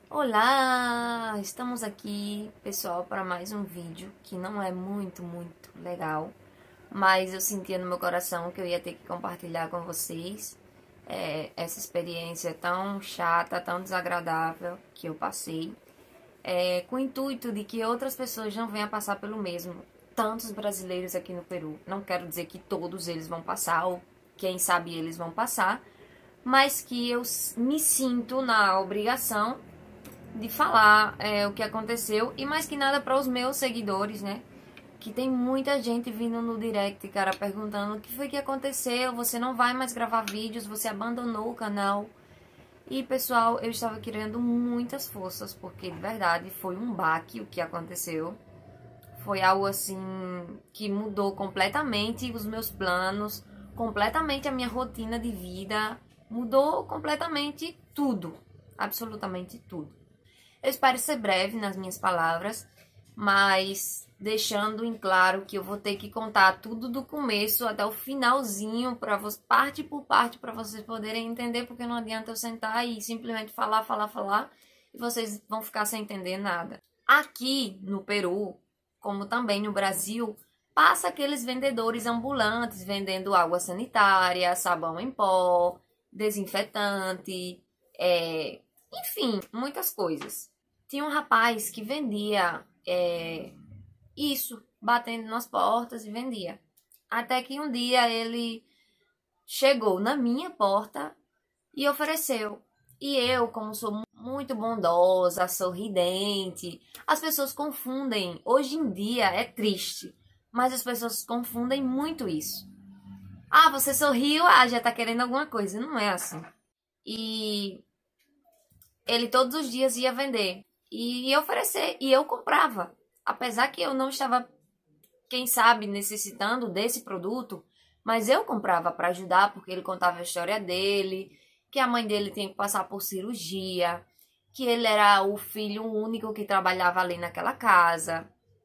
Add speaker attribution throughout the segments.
Speaker 1: Olá! Estamos aqui, pessoal, para mais um vídeo que não é muito legal, mas eu sentia no meu coração que eu ia ter que compartilhar com vocês essa experiência tão chata, tão desagradável que eu passei, com o intuito de que outras pessoas não venham a passar pelo mesmo. Tantos brasileiros aqui no Peru, não quero dizer que todos eles vão passar, ou quem sabe eles vão passar, mas que eu me sinto na obrigação de falar o que aconteceu e mais que nada para os meus seguidores, né? Que tem muita gente vindo no direct, cara, perguntando o que foi que aconteceu, você não vai mais gravar vídeos, você abandonou o canal. E pessoal, eu estava querendo muitas forças, porque de verdade foi um baque o que aconteceu. Foi algo assim que mudou completamente os meus planos, completamente a minha rotina de vida, mudou completamente tudo, absolutamente tudo. Eu espero ser breve nas minhas palavras, mas deixando em claro que eu vou ter que contar tudo do começo até o finalzinho, parte por parte, para vocês poderem entender, porque não adianta eu sentar e simplesmente falar, e vocês vão ficar sem entender nada. Aqui no Peru, como também no Brasil, passa aqueles vendedores ambulantes vendendo água sanitária, sabão em pó, desinfetante, enfim, muitas coisas. Tinha um rapaz que vendia isso, batendo nas portas e vendia. Até que um dia ele chegou na minha porta e ofereceu. E eu, como sou muito bondosa, sorridente, as pessoas confundem. Hoje em dia é triste, mas as pessoas confundem muito isso. Ah, você sorriu, já tá querendo alguma coisa. Não é assim. E ele todos os dias ia vender e ia oferecer, e eu comprava. Apesar que eu não estava, quem sabe, necessitando desse produto, mas eu comprava para ajudar, porque ele contava a história dele, que a mãe dele tinha que passar por cirurgia, que ele era o filho único que trabalhava ali naquela casa,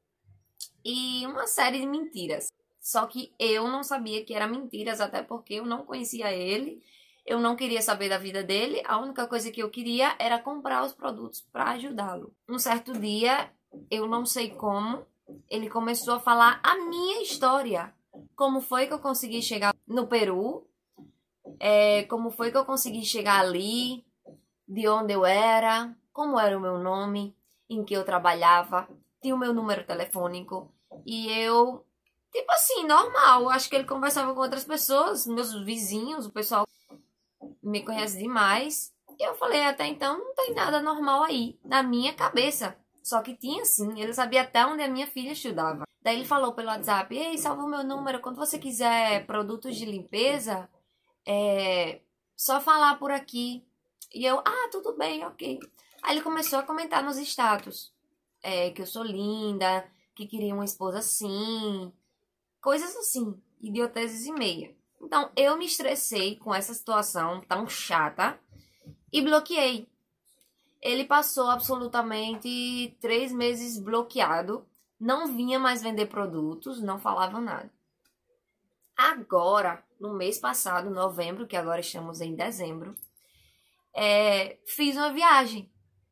Speaker 1: e uma série de mentiras. Só que eu não sabia que eram mentiras, até porque eu não conhecia ele, eu não queria saber da vida dele, a única coisa que eu queria era comprar os produtos para ajudá-lo. Um certo dia, eu não sei como, ele começou a falar a minha história. Como foi que eu consegui chegar no Peru, como foi que eu consegui chegar ali, de onde eu era, como era o meu nome, em que eu trabalhava, tinha o meu número telefônico, e eu, tipo assim, normal, acho que ele conversava com outras pessoas, meus vizinhos, o pessoal me conhece demais. E eu falei, até então não tem nada normal aí, na minha cabeça. Só que tinha sim, ele sabia até onde a minha filha estudava. Daí ele falou pelo WhatsApp, ei, salva o meu número, quando você quiser produtos de limpeza, só falar por aqui. E eu, tudo bem, ok. Aí ele começou a comentar nos status, que eu sou linda, que queria uma esposa assim, coisas assim, idioteses e meia. Então, eu me estressei com essa situação tão chata e bloqueei. Ele passou absolutamente 3 meses bloqueado, não vinha mais vender produtos, não falava nada. Agora, no mês passado, novembro, que agora estamos em dezembro, fiz uma viagem.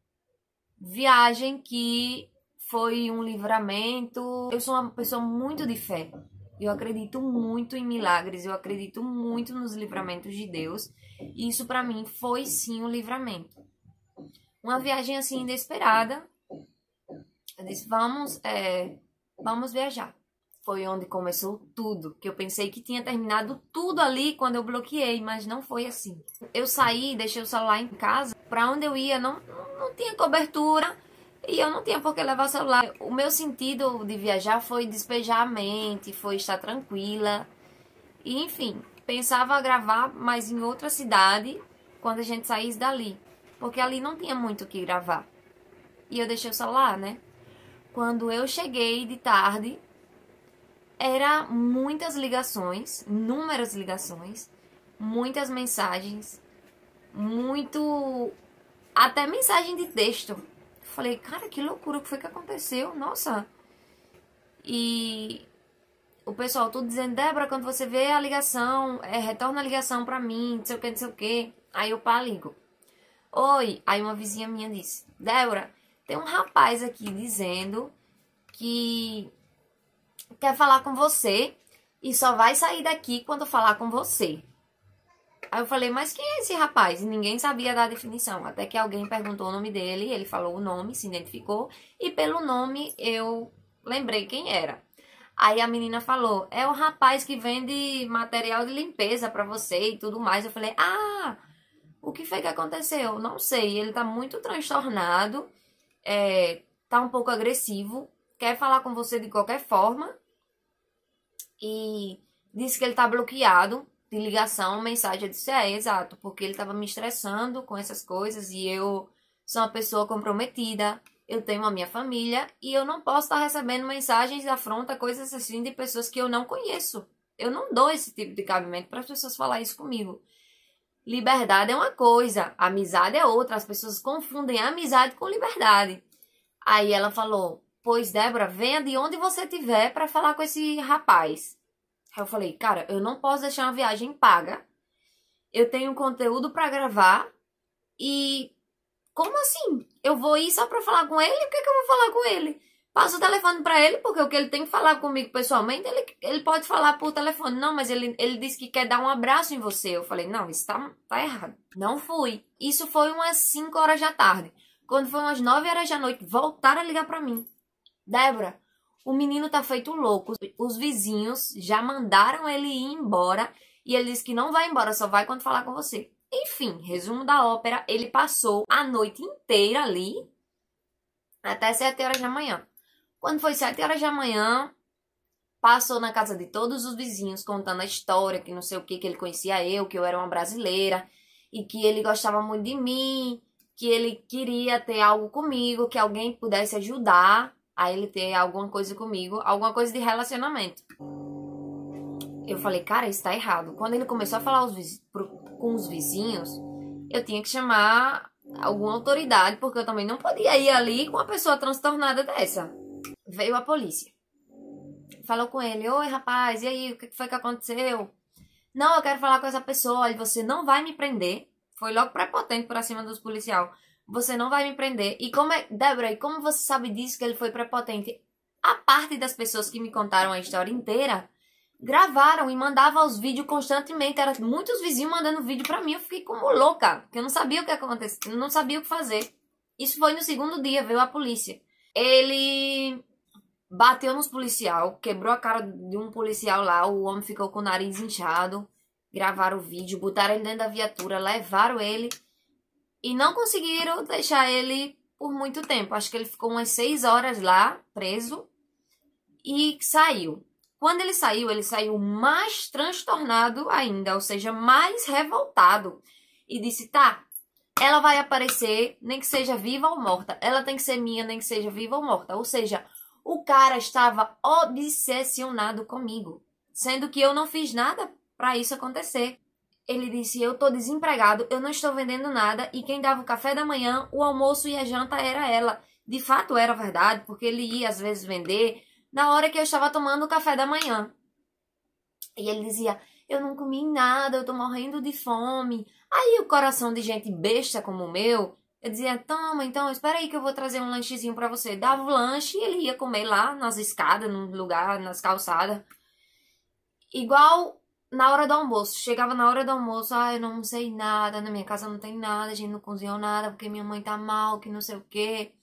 Speaker 1: Viagem que foi um livramento. Eu sou uma pessoa muito de fé. Eu acredito muito em milagres, eu acredito muito nos livramentos de Deus. E isso para mim foi sim um livramento. Uma viagem assim inesperada. Eu disse, vamos viajar. Foi onde começou tudo, que eu pensei que tinha terminado tudo ali quando eu bloqueei, mas não foi assim. Eu saí, deixei o celular em casa, para onde eu ia não tinha cobertura. E eu não tinha por que levar o celular. O meu sentido de viajar foi despejar a mente, foi estar tranquila. E, enfim, pensava gravar, mas em outra cidade, quando a gente saísse dali. Porque ali não tinha muito o que gravar. E eu deixei o celular, né? Quando eu cheguei de tarde, era muitas ligações, inúmeras ligações, muitas mensagens, até mensagem de texto. Falei, cara, que loucura, o que foi que aconteceu? Nossa. E o pessoal tudo dizendo, Débora, quando você vê a ligação, retorna a ligação pra mim, não sei o que, não sei o que. Aí eu ligo. Oi, aí uma vizinha minha disse, Débora, tem um rapaz aqui dizendo que quer falar com você e só vai sair daqui quando falar com você. Aí eu falei, mas quem é esse rapaz? E ninguém sabia dar a definição. Até que alguém perguntou o nome dele, ele falou o nome, se identificou. E pelo nome eu lembrei quem era. Aí a menina falou, é o rapaz que vende material de limpeza pra você e tudo mais. Eu falei, ah, o que foi que aconteceu? Não sei, ele tá muito transtornado, tá um pouco agressivo, quer falar com você de qualquer forma. E disse que ele tá bloqueado de ligação, mensagem. Eu disse, exato, porque ele tava me estressando com essas coisas e eu sou uma pessoa comprometida, eu tenho a minha família e eu não posso estar recebendo mensagens de afronta, coisas assim de pessoas que eu não conheço. Eu não dou esse tipo de cabimento para as pessoas falar isso comigo. Liberdade é uma coisa, amizade é outra, as pessoas confundem amizade com liberdade. Aí ela falou, pois Débora, venha de onde você estiver para falar com esse rapaz. Aí eu falei, cara, eu não posso deixar uma viagem paga. Eu tenho conteúdo para gravar. E como assim? Eu vou ir só para falar com ele? O que é que eu vou falar com ele? Passo o telefone para ele, porque o que ele tem que falar comigo pessoalmente, ele pode falar por telefone. Não, mas ele disse que quer dar um abraço em você. Eu falei, não, isso tá errado. Não fui. Isso foi umas 5 horas da tarde. Quando foi umas 9 horas da noite, voltaram a ligar para mim. Débora, o menino tá feito louco. Os vizinhos já mandaram ele ir embora. E ele disse que não vai embora, só vai quando falar com você. Enfim, resumo da ópera. Ele passou a noite inteira ali. Até 7 horas da manhã. Quando foi 7 horas da manhã, passou na casa de todos os vizinhos, contando a história, que não sei o que ele conhecia eu, que eu era uma brasileira. E que ele gostava muito de mim. Que ele queria ter algo comigo, que alguém pudesse ajudar a ele ter alguma coisa comigo, alguma coisa de relacionamento. Eu falei, cara, isso tá errado. Quando ele começou a falar com os vizinhos, eu tinha que chamar alguma autoridade, porque eu também não podia ir ali com uma pessoa transtornada dessa. Veio a polícia. Falou com ele, oi rapaz, e aí, o que foi que aconteceu? Não, eu quero falar com essa pessoa, olha, você não vai me prender. Foi logo prepotente por cima dos policiais. Você não vai me prender. E como é... Débora, e como você sabe disso que ele foi prepotente? A parte das pessoas que me contaram a história inteira gravaram e mandavam os vídeos constantemente. Era muitos vizinhos mandando vídeo pra mim. Eu fiquei como louca, porque eu não sabia o que acontecia, não sabia o que fazer. Isso foi no segundo dia, veio a polícia. Ele bateu nos policial, quebrou a cara de um policial lá. O homem ficou com o nariz inchado. Gravaram o vídeo, botaram ele dentro da viatura, levaram ele e não conseguiram deixar ele por muito tempo. Acho que ele ficou umas 6 horas lá, preso, e saiu. Quando ele saiu mais transtornado ainda, ou seja, mais revoltado. E disse, tá, ela vai aparecer, nem que seja viva ou morta. Ela tem que ser minha, nem que seja viva ou morta. Ou seja, o cara estava obsessionado comigo, sendo que eu não fiz nada para isso acontecer. Ele disse, eu tô desempregado, eu não estou vendendo nada e quem dava o café da manhã, o almoço e a janta era ela. De fato era verdade, porque ele ia às vezes vender na hora que eu estava tomando o café da manhã. E ele dizia, eu não comi nada, eu tô morrendo de fome. Aí o coração de gente besta como o meu, eu dizia, toma, então, espera aí que eu vou trazer um lanchezinho para você. Dava o lanche e ele ia comer lá nas escadas, num lugar, nas calçadas. Igual na hora do almoço. Chegava na hora do almoço, eu não sei nada, na minha casa não tem nada, a gente não cozinhou nada, porque minha mãe tá mal, que não sei o quê.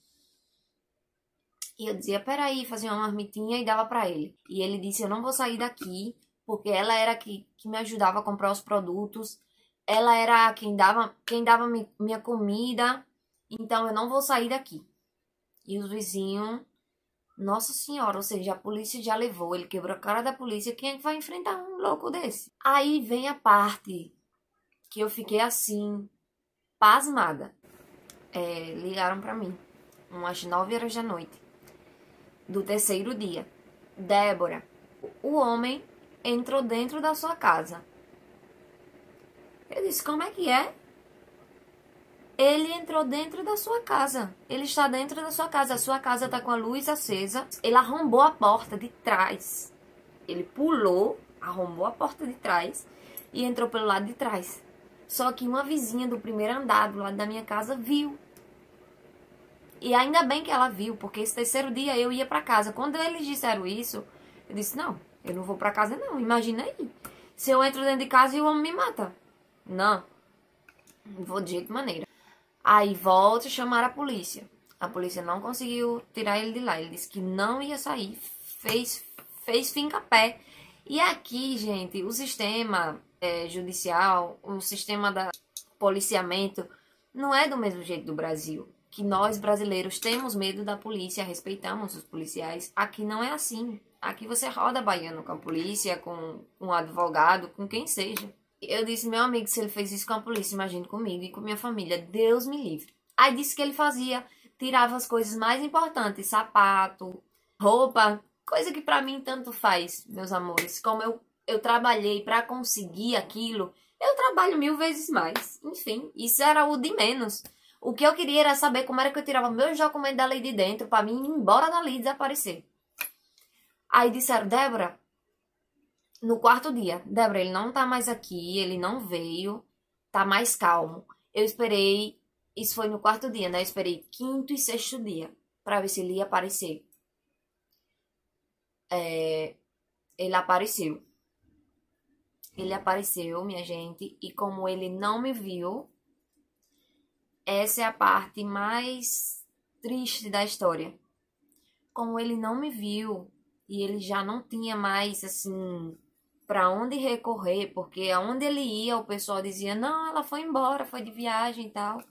Speaker 1: E eu dizia, peraí, fazia uma marmitinha e dava pra ele. E ele disse, eu não vou sair daqui, porque ela era que me ajudava a comprar os produtos, ela era quem dava minha comida, então eu não vou sair daqui. E os vizinhos, nossa senhora, ou seja, a polícia já levou, ele quebrou a cara da polícia, quem é que vai enfrentar um louco desse? Aí vem a parte que eu fiquei assim, pasmada. Ligaram pra mim, umas 9 horas da noite, do terceiro dia. Débora, o homem entrou dentro da sua casa. Eu disse, como é que é? Ele entrou dentro da sua casa. Ele está dentro da sua casa. A sua casa está com a luz acesa. Ele arrombou a porta de trás. Ele pulou, arrombou a porta de trás e entrou pelo lado de trás. Só que uma vizinha do primeiro andar do lado da minha casa viu. E ainda bem que ela viu, porque esse terceiro dia eu ia pra casa. Quando eles disseram isso, eu disse, não, eu não vou pra casa não, imagina aí. Se eu entro dentro de casa e o homem me mata. Não vou de jeito maneira. Aí volta e chamaram a polícia. A polícia não conseguiu tirar ele de lá. Ele disse que não ia sair. Fez finca-pé. E aqui, gente, o sistema judicial, o sistema da policiamento não é do mesmo jeito do Brasil. Que nós brasileiros temos medo da polícia, respeitamos os policiais. Aqui não é assim. Aqui você roda baiano com a polícia, com um advogado, com quem seja. Eu disse, meu amigo, se ele fez isso com a polícia, imagine comigo e com minha família. Deus me livre. Aí disse que ele fazia, tirava as coisas mais importantes, sapato, roupa, coisa que pra mim tanto faz, meus amores. Como eu trabalhei pra conseguir aquilo, eu trabalho 1000 vezes mais. Enfim, isso era o de menos. O que eu queria era saber como era que eu tirava meus documentos dali de dentro pra mim ir embora dali e desaparecer. Aí disseram, Débora, no quarto dia, Débora, ele não tá mais aqui, ele não veio, tá mais calmo. Eu esperei, isso foi no quarto dia, né? Eu esperei quinto e sexto dia pra ver se ele ia aparecer. Ele apareceu. Ele apareceu, minha gente, e como ele não me viu, essa é a parte mais triste da história. Como ele não me viu e ele já não tinha mais, assim, pra onde recorrer, porque aonde ele ia, o pessoal dizia, não, ela foi embora, foi de viagem e tal.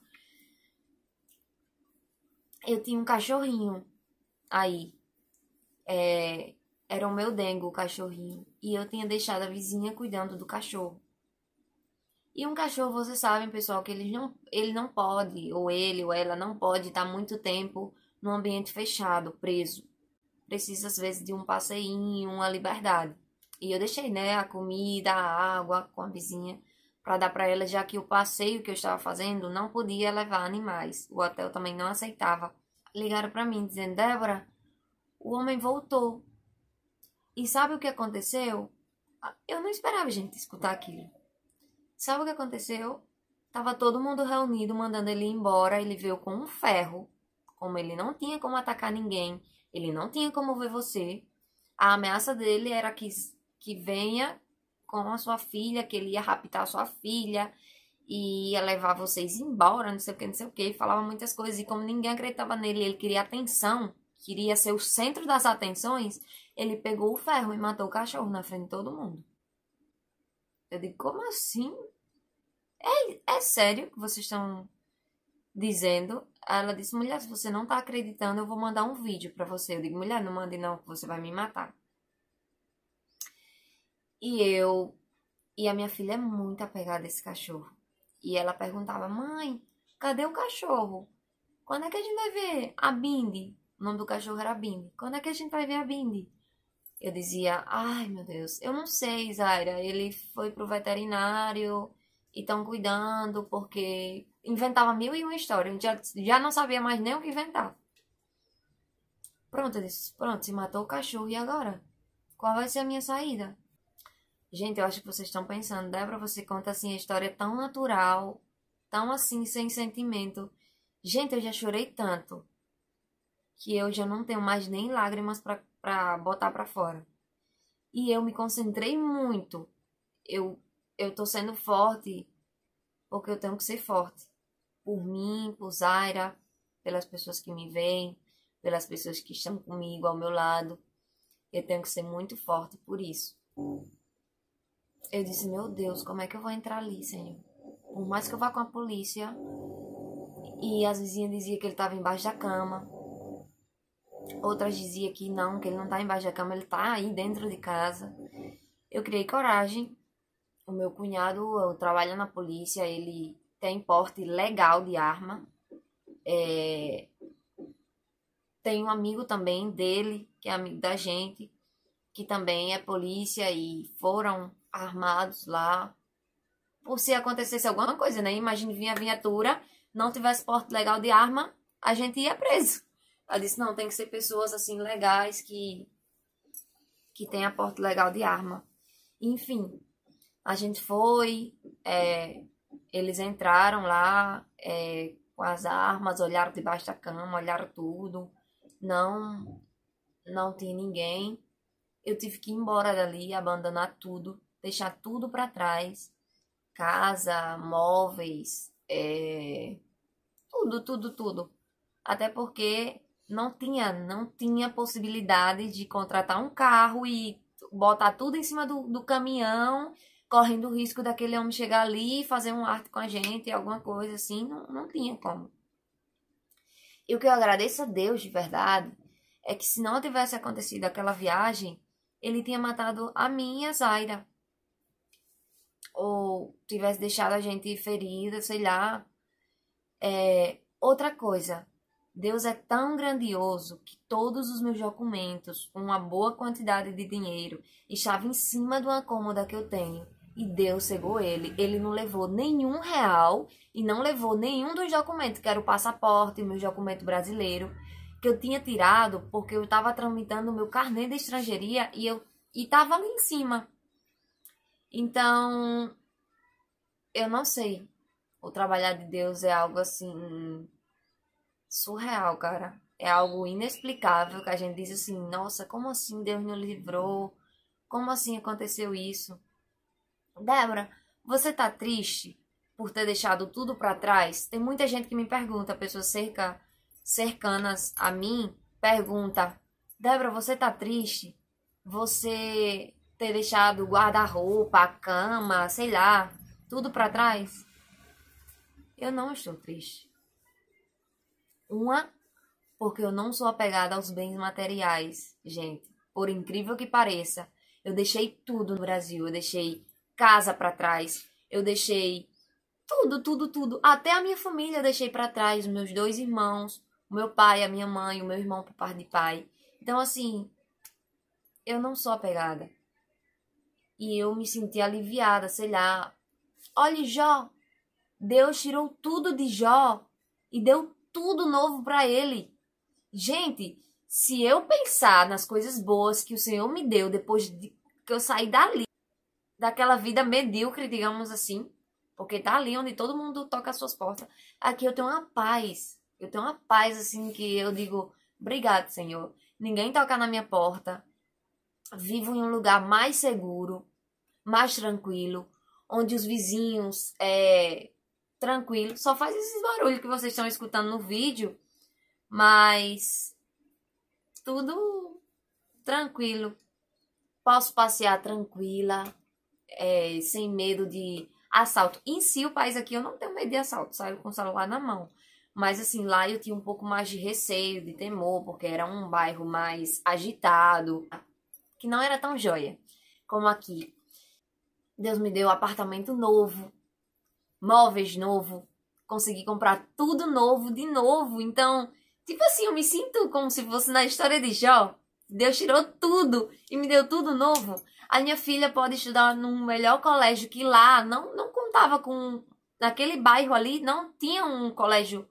Speaker 1: Eu tinha um cachorrinho aí. Era o meu dengo, o cachorrinho. E eu tinha deixado a vizinha cuidando do cachorro. E um cachorro, vocês sabem, pessoal, que ele não pode, ou ele ou ela não pode estar muito tempo num ambiente fechado, preso. Precisa, às vezes, de um passeinho, uma liberdade. E eu deixei, né, a comida, a água com a vizinha para dar para ela, já que o passeio que eu estava fazendo não podia levar animais. O hotel também não aceitava. Ligaram para mim dizendo, Débora, o homem voltou. E sabe o que aconteceu? Eu não esperava, gente, escutar aquilo. Sabe o que aconteceu? Tava todo mundo reunido, mandando ele ir embora. Ele veio com um ferro. Como ele não tinha como atacar ninguém, ele não tinha como ver você. A ameaça dele era que venha com a sua filha, que ele ia raptar a sua filha e ia levar vocês embora, não sei o que, não sei o que. Falava muitas coisas e como ninguém acreditava nele, ele queria atenção, queria ser o centro das atenções, ele pegou o ferro e matou o cachorro na frente de todo mundo. Eu digo, como assim? É sério que vocês estão dizendo? Ela disse, mulher, se você não tá acreditando, eu vou mandar um vídeo pra você. Eu digo, mulher, não mande não, que você vai me matar. E a minha filha é muito apegada a esse cachorro. E ela perguntava, mãe, cadê o cachorro? Quando é que a gente vai ver a Bindi? O nome do cachorro era Bindi. Quando é que a gente vai ver a Bindi? Eu dizia, ai meu Deus, eu não sei, Zaira. Ele foi pro veterinário e estão cuidando porque inventava 1001 histórias. Já não sabia mais nem o que inventar. Pronto, eu disse, pronto, se matou o cachorro e agora? Qual vai ser a minha saída? Gente, eu acho que vocês estão pensando, Débora, você conta assim a história tão natural, tão assim, sem sentimento. Gente, eu já chorei tanto que eu já não tenho mais nem lágrimas pra botar pra fora. E eu me concentrei muito. Eu tô sendo forte porque eu tenho que ser forte. Por mim, por Zaira, pelas pessoas que me veem, pelas pessoas que estão comigo ao meu lado. Eu tenho que ser muito forte por isso. Eu disse, meu Deus, como é que eu vou entrar ali, Senhor? Por mais que eu vá com a polícia. E as vizinhas diziam que ele estava embaixo da cama. Outras diziam que não, que ele não está embaixo da cama, ele está aí dentro de casa. Eu criei coragem. O meu cunhado trabalha na polícia, ele tem porte legal de arma. Tem um amigo também dele, que é amigo da gente, que também é polícia e foram armados lá. Por se acontecesse alguma coisa, né? Imagine vir a viatura, não tivesse porte legal de arma, a gente ia preso. Ela disse, não, tem que ser pessoas assim legais que tenham porte legal de arma. Enfim, a gente foi, Eles entraram lá com as armas, olharam debaixo da cama, olharam tudo. Não, não tinha ninguém. Eu tive que ir embora dali, abandonar tudo, deixar tudo para trás. Casa, móveis, tudo, tudo, tudo. Até porque não tinha possibilidade de contratar um carro e botar tudo em cima do caminhão, correndo o risco daquele homem chegar ali e fazer um arte com a gente, alguma coisa assim, não tinha como. E o que eu agradeço a Deus de verdade é que se não tivesse acontecido aquela viagem, ele tinha matado a mim e a Zaira. Ou tivesse deixado a gente ferida, sei lá. Outra coisa, Deus é tão grandioso que todos os meus documentos, uma boa quantidade de dinheiro, estava em cima de uma cômoda que eu tenho. E Deus cegou ele. Ele não levou nenhum real e não levou nenhum dos documentos, que era o passaporte, meu documento brasileiro, que eu tinha tirado porque eu estava tramitando o meu carnê de estrangeiria e estava ali em cima. Então, eu não sei. O trabalhar de Deus é algo assim surreal, cara. É algo inexplicável que a gente diz assim, nossa, como assim Deus nos livrou? Como assim aconteceu isso? Débora, você tá triste por ter deixado tudo pra trás? Tem muita gente que me pergunta, pessoas cercanas a mim, pergunta, Débora, você tá triste? Você ter deixado o guarda-roupa, a cama, sei lá, tudo pra trás? Eu não estou triste. Porque eu não sou apegada aos bens materiais, gente. Por incrível que pareça, eu deixei tudo no Brasil. Eu deixei casa pra trás. Eu deixei tudo, tudo, tudo. Até a minha família eu deixei pra trás. Os meus 2 irmãos, o meu pai, a minha mãe, o meu irmão por parte de pai. Então, assim, eu não sou apegada. E eu me senti aliviada, sei lá. Olha, Jó, Deus tirou tudo de Jó e deu tudo novo pra ele. Gente, se eu pensar nas coisas boas que o Senhor me deu depois que eu saí dali, daquela vida medíocre, digamos assim, porque tá ali onde todo mundo toca as suas portas, aqui eu tenho uma paz. Eu tenho uma paz assim que eu digo, obrigado, Senhor. Ninguém toca na minha porta. Vivo em um lugar mais seguro, mais tranquilo, onde os vizinhos tranquilo, só faz esses barulhos que vocês estão escutando no vídeo, mas tudo tranquilo. Posso passear tranquila, sem medo de assalto. Em si, o país aqui eu não tenho medo de assalto, saio com o celular na mão. Mas assim, lá eu tinha um pouco mais de receio, de temor, porque era um bairro mais agitado, que não era tão joia como aqui. Deus me deu apartamento novo, móveis novo, consegui comprar tudo novo de novo. Então, tipo assim, eu me sinto como se fosse na história de Jó. Deus tirou tudo e me deu tudo novo. A minha filha pode estudar num melhor colégio que lá não contava com... Naquele bairro ali não tinha um colégio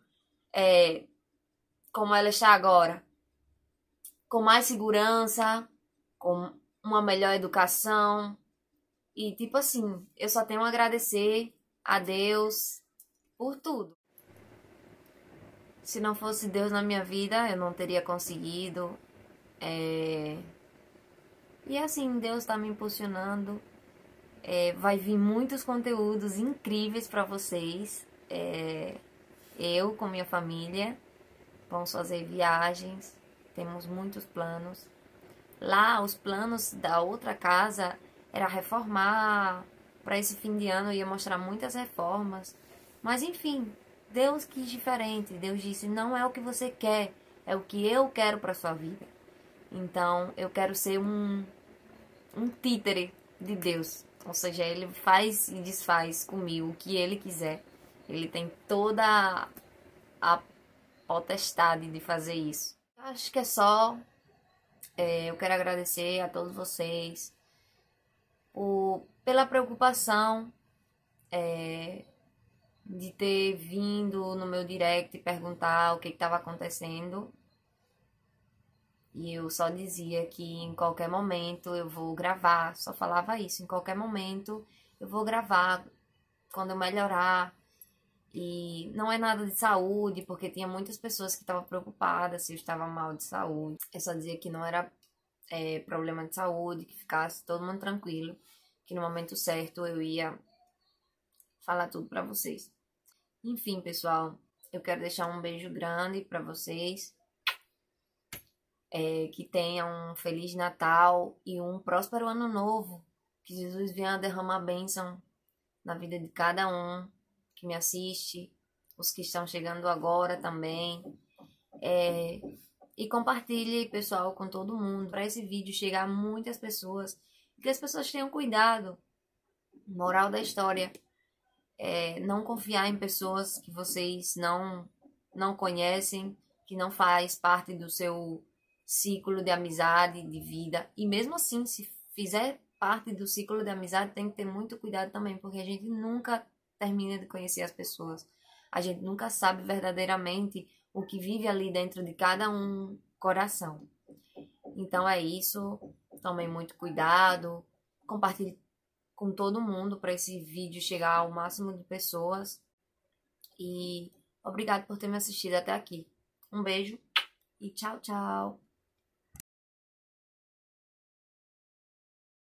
Speaker 1: como ela está agora. Com mais segurança, com uma melhor educação. E tipo assim, eu só tenho a agradecer a Deus por tudo. Se não fosse Deus na minha vida, eu não teria conseguido. E assim, Deus está me impulsionando. Vai vir muitos conteúdos incríveis para vocês. Eu com minha família vamos fazer viagens. Temos muitos planos. Lá, os planos da outra casa era reformar. Para esse fim de ano eu ia mostrar muitas reformas. Mas enfim, Deus quis diferente. Deus disse, não é o que você quer, é o que eu quero para sua vida. Então, eu quero ser um títere de Deus. Ou seja, Ele faz e desfaz comigo o que Ele quiser. Ele tem toda a potestade de fazer isso. Acho que é só. Eu quero agradecer a todos vocês pela preocupação de ter vindo no meu direct perguntar o que estava acontecendo. E eu só dizia que em qualquer momento eu vou gravar, só falava isso, em qualquer momento eu vou gravar quando eu melhorar. E não é nada de saúde, porque tinha muitas pessoas que estavam preocupadas se eu estava mal de saúde. Eu só dizia que não era problema de saúde, que ficasse todo mundo tranquilo, que no momento certo eu ia falar tudo pra vocês. Enfim, pessoal, eu quero deixar um beijo grande pra vocês. Que tenham um Feliz Natal e um próspero Ano Novo. Que Jesus venha derramar bênção na vida de cada um que me assiste, os que estão chegando agora também. E compartilhe, pessoal, com todo mundo, para esse vídeo chegar a muitas pessoas. E que as pessoas tenham cuidado. Moral da história. Não confiar em pessoas que vocês não conhecem, que não faz parte do seu ciclo de amizade, de vida. E mesmo assim, se fizer parte do ciclo de amizade, tem que ter muito cuidado também, porque a gente nunca termina de conhecer as pessoas. A gente nunca sabe verdadeiramente o que vive ali dentro de cada um coração. Então é isso. Tomem muito cuidado. Compartilhe com todo mundo para esse vídeo chegar ao máximo de pessoas. E obrigado por ter me assistido até aqui. Um beijo e tchau, tchau.